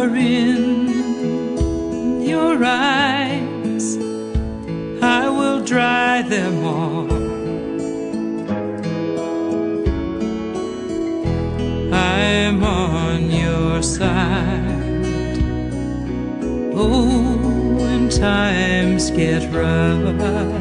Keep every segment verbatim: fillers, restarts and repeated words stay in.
are in your eyes, I will dry them all. I'm on your side. Oh, when times get rough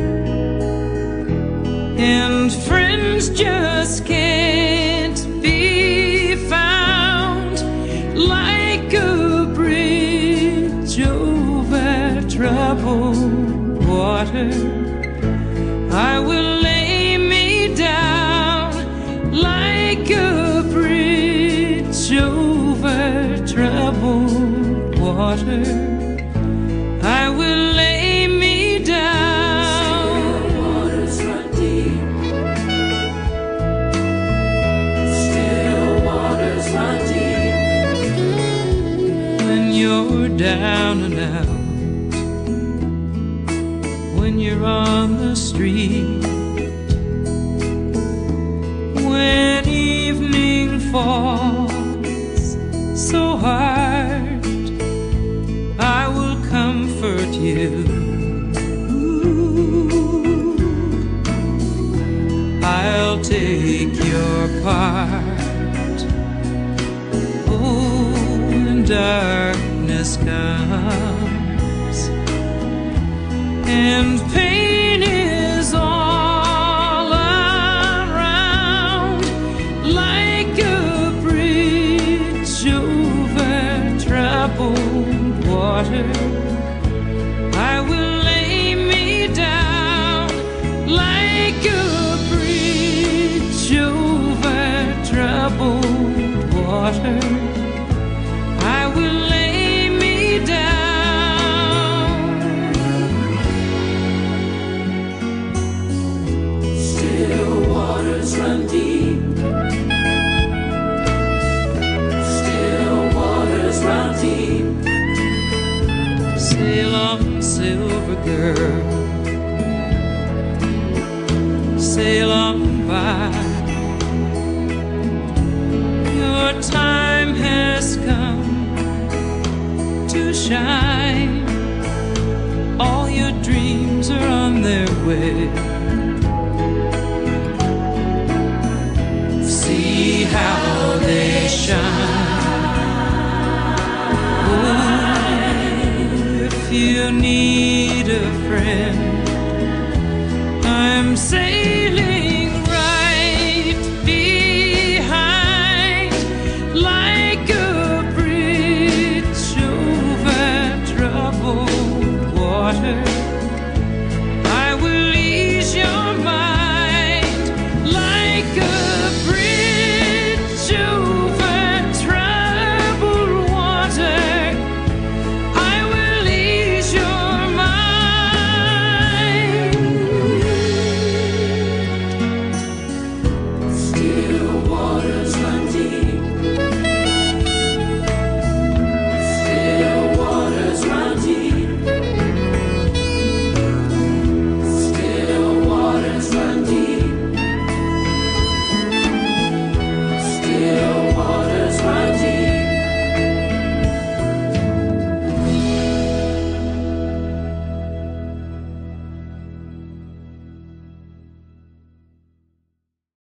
and friends just can't be found, like a bridge over troubled water, I will lay me down. Like a bridge over troubled water, I will lay me down. Still waters run deep. Still waters run deep. When you're down and out, when you're on the street, when evening falls so hard, I will comfort you. I'll take your part. Oh, when darkness comes and pain is all around, like a bridge over troubled water, I will lay me down. Like a bridge over troubled water, I will lay me down. Still waters run deep. Still waters run deep. Sail on, silver girl, sail on by. Your time has come to shine. All your dreams are on their way. See how they shine. Oh, if you need a friend, I'm saying